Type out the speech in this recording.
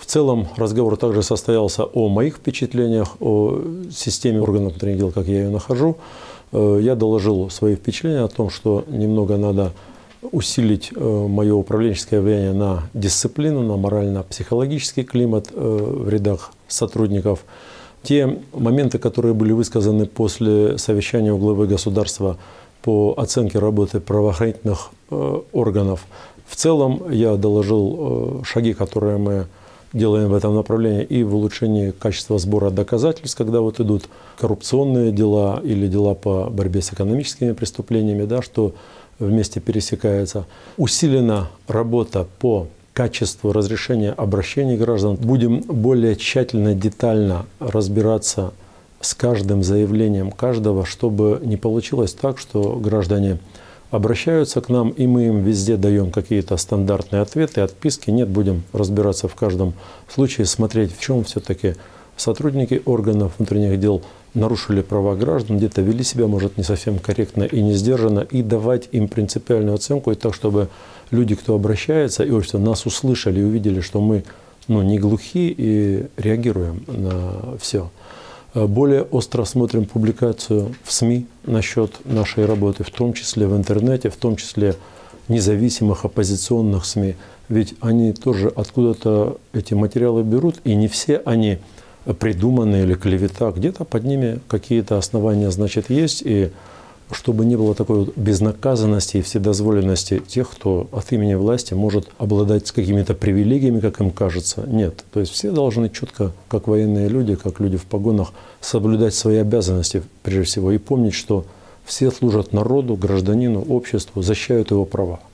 целом разговор также состоялся о моих впечатлениях, о системе органов внутренних дел, как я ее нахожу. Я доложил свои впечатления о том, что немного надо усилить мое управленческое влияние на дисциплину, на морально-психологический климат в рядах сотрудников. Те моменты, которые были высказаны после совещания у главы государства по оценке работы правоохранительных органов, в целом я доложил шаги, которые мы делаем в этом направлении, и в улучшении качества сбора доказательств, когда вот идут коррупционные дела или дела по борьбе с экономическими преступлениями, да, что вместе пересекается. Усилена работа по качеству разрешения обращений граждан. Будем более тщательно, детально разбираться с каждым заявлением каждого, чтобы не получилось так, что граждане обращаются к нам, и мы им везде даем какие-то стандартные ответы, отписки. Нет, будем разбираться в каждом случае, смотреть, в чем все-таки сотрудники органов внутренних дел нарушили права граждан, где-то вели себя, может, не совсем корректно и не сдержанно, и давать им принципиальную оценку, и так, чтобы люди, кто обращается, и общество нас услышали и увидели, что мы не глухи и реагируем на все. Более остро смотрим публикацию в СМИ насчет нашей работы, в том числе в интернете, в том числе независимых оппозиционных СМИ. Ведь они тоже откуда-то эти материалы берут, и не все они придуманы или клевета. Где-то под ними какие-то основания, значит, есть. И чтобы не было такой вот безнаказанности и вседозволенности тех, кто от имени власти может обладать какими-то привилегиями, как им кажется. Нет. То есть все должны четко, как военные люди, как люди в погонах, соблюдать свои обязанности прежде всего и помнить, что все служат народу, гражданину, обществу, защищают его права.